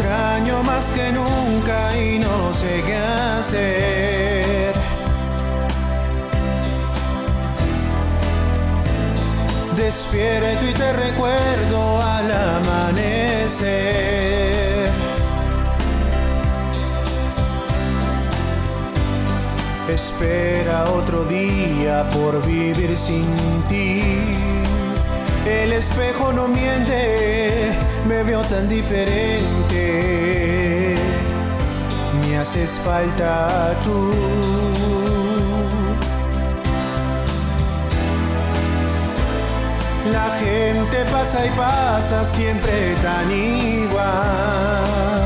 extraño más que nunca y no sé qué hacer. Despierto y te recuerdo al amanecer. Espera otro día por vivir sin ti. El espejo no miente, me veo tan diferente. Me haces falta tú. La gente pasa y pasa siempre tan igual.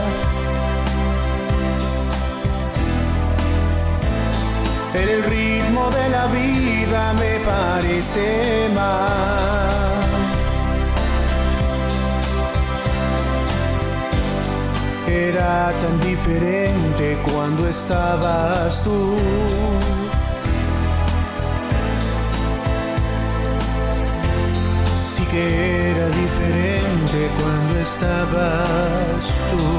El ritmo de la vida me parece mal. Era tan diferente cuando estabas tú. Sí que era diferente cuando estabas tú.